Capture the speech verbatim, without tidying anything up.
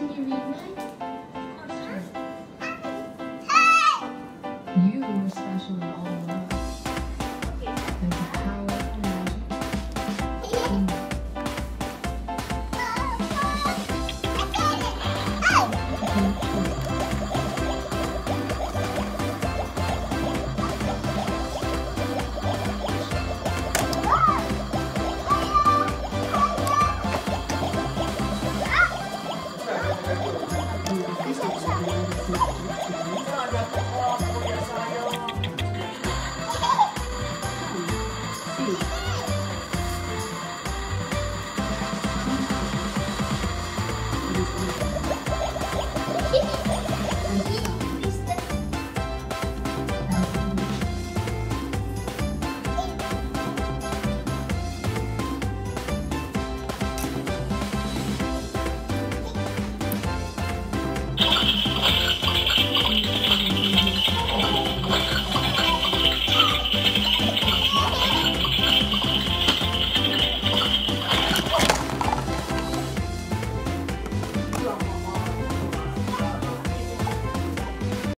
Can you read mine? Sure. Hey! You are special in all the love. Okay. There's a power of magic. Oh! Mm.